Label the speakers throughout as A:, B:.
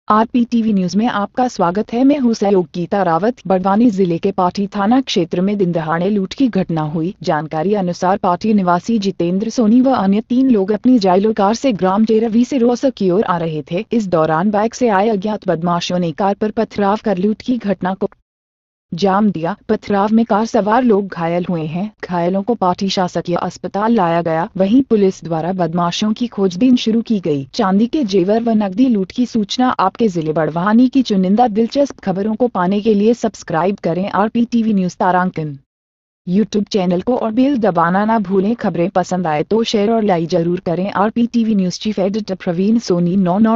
A: आरपीटीवी news में आपका स्वागत है। मैं हूं सहयोग गीता रावत। बड़वानी जिले के पाटी थाना क्षेत्र में दिन दहाड़े लूट की घटना हुई। जानकारी अनुसार पाटी निवासी जितेंद्र सोनी व अन्य 3 लोग अपनी जाइलो कार से ग्राम टेरवी से रोहतक की ओर आ रहे थे। इस दौरान बाइक से आए अज्ञात बदमाशों ने कार पर पथराव कर लूट की घटना को जाम दिया। पथराव में कार सवार लोग घायल हुए हैं। घायलों को पाटी शासकीय अस्पताल लाया गया। वहीं पुलिस द्वारा बदमाशों की खोजबीन शुरू की गई। चांदी के जेवर व नकदी लूट की सूचना आपके जिले बड़वानी की चुनिंदा दिलचस्प खबरों को पाने के लिए सब्सक्राइब करें आरपीटीवी न्यूज तारांकन यूट्यूब चैनल को और बेल दबाना ना भूलें। खबरें पसंद आए तो शेयर और लाइक जरूर करें। RPTV news chief editor Praveen Soni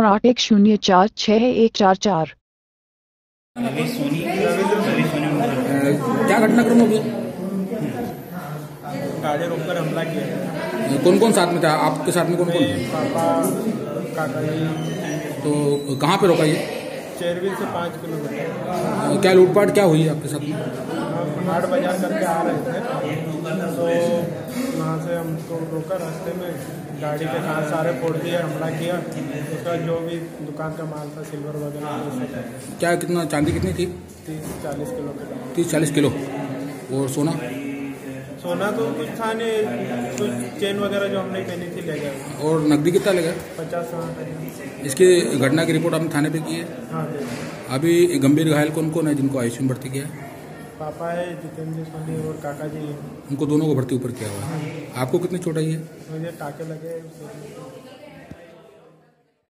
A: 9981041144।
B: क्या घटनाक्रम हो गया?
C: गाड़ी रोककर हमला किया।
B: कौन कौन साथ में था? आपके साथ में कौन कौन थे?
C: पापा, काका जी।
B: तो कहाँ पे रोका ये?
C: चेरवी से 5 किलोमीटर।
B: क्या लूटपाट क्या हुई आपके साथ में?
C: हम हाट बाजार करके आ रहे थे, तो वहाँ से हमको रोका। रास्ते में गाड़ी के कांच सारे फोड़ दिए, हमला किया। उसका जो भी दुकान का माल था, सिल्वर वगैरह।
B: क्या कितना चांदी कितनी थी?
C: 30-40 किलो के।
B: 30-40 किलो। और सोना?
C: सोना तो कुछ था नहीं, कुछ चेन वगैरह जो हमने पहनी थी ले गए।
B: और नकदी कितना लगा?
C: 50-60।
B: इसकी घटना की रिपोर्ट आपने थाने पे की है?
C: हाँ।
B: अभी गंभीर घायल कौन कौन है जिनको आईसीयू में भर्ती किया है?
C: पापा है, जितेंद्र सोनी और काका जी हैं।
B: उनको दोनों को भर्ती ऊपर किया हुआ है। आपको कितनी चोट आई है?
C: मुझे टाके लगे।